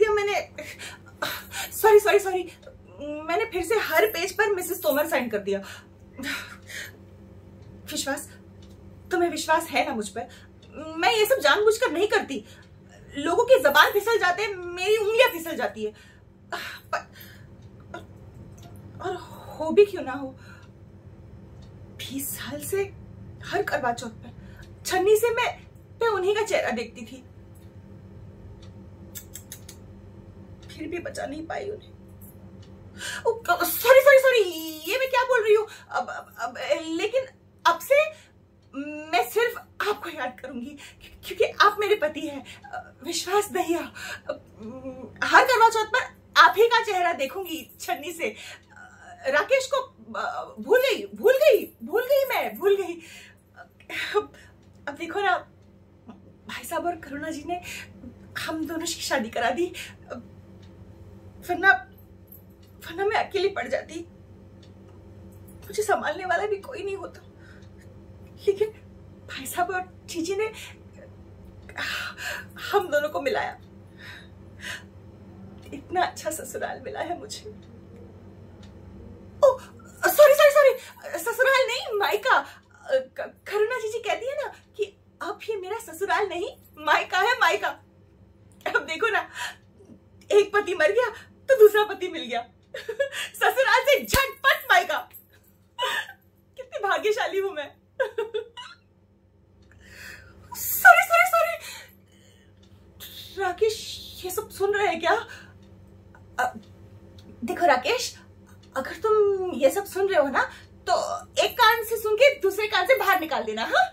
दिया मैंने। Sorry sorry sorry, मैंने फिर से हर पेज पर मिसेस तोमर साइन कर दिया। विश्वास, तुम्हें विश्वास है ना मुझ पर? मैं ये सब जानबूझकर नहीं करती। लोगों की जबान फिसल जाते हैं, मेरी उंगलियां फिसल जाती है। और हो भी क्यों ना हो, 20 साल से हर करवा चौथ पर छन्नी से मैं उन्हीं का चेहरा देखती थी, फिर भी बचा नहीं पाई उन्हें। सॉरी सॉरी सॉरी, ये मैं क्या बोल रही हूँ। अब लेकिन अब से मैं सिर्फ आपको याद करूंगी, क्योंकि आप मेरे पति हैं। विश्वास दहिया, हर करवा चौथ पर आप ही का चेहरा देखूंगी छन्नी से। राकेश को भूल गई मैं। अब देखो ना, भाई साहब और करुणा जी ने हम दोनों की शादी करा दी, वरना मैं अकेली पड़ जाती, मुझे संभालने वाला भी कोई नहीं होता। लेकिन भाई साहब और जीजी ने हम दोनों को मिलाया। इतना अच्छा ससुराल मिला है मुझे। ओह सॉरी सॉरी सॉरी, ससुराल नहीं मायका। करुणा जीजी कहती है ना कि अब ये मेरा ससुराल नहीं मायका है, मायका। अब देखो ना, एक पति मर गया तो दूसरा पति मिल गया। ससुराल से झटपट मायका। कितनी भाग्यशाली हूं मैं। Sorry sorry sorry. राकेश ये सब सुन रहे हैं क्या? देखो राकेश, अगर तुम ये सब सुन रहे हो ना, तो एक कान से सुन के दूसरे कान से बाहर निकाल देना। हाँ,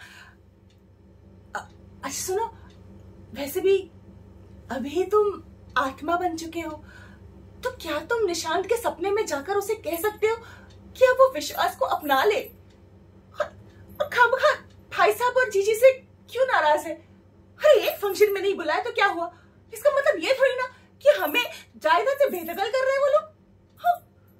अच्छा सुनो, वैसे भी अभी तुम आत्मा बन चुके हो, तो क्या तुम निशांत के सपने में जाकर उसे कह सकते हो कि अब वो विश्वास को अपना ले? और खामखा भाई साहब और जीजी से क्यों नाराज है? अरे एक फंक्शन में नहीं बुलाया तो क्या हुआ? इसका मतलब ये थोड़ी ना कि हमें जायदाद से बेदखल कर रहे हैं वो लोग। हाँ।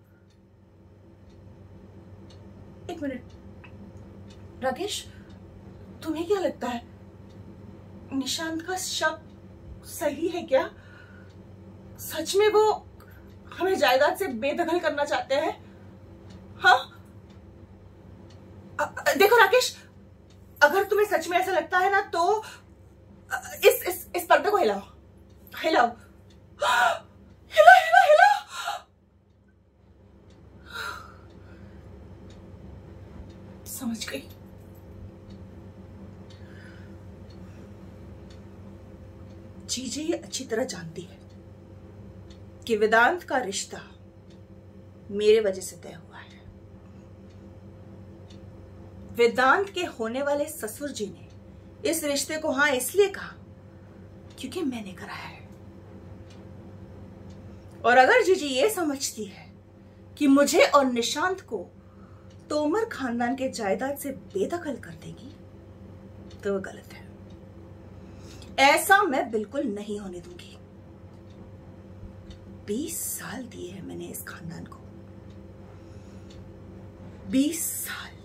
एक मिनट राकेश, तुम्हें क्या लगता है, निशांत का शक सही है क्या? सच में वो हमें जायदाद से बेदखल करना चाहते हैं? हाँ, देखो राकेश, अगर तुम्हें सच में ऐसा लगता है ना, तो इस पर्दे को हिलाओ, हिलाओ, हिला हिला हिला। समझ गई। जीजी ये अच्छी तरह जानती है कि वेदांत का रिश्ता मेरे वजह से तय हुआ है। वेदांत के होने वाले ससुर जी ने इस रिश्ते को हाँ इसलिए कहा क्योंकि मैंने कराया है। और अगर जीजी ये समझती है कि मुझे और निशांत को तोमर खानदान के जायदाद से बेदखल कर देगी, तो वो गलत है। ऐसा मैं बिल्कुल नहीं होने दूंगी। 20 साल दिए हैं मैंने इस खानदान को, 20 साल।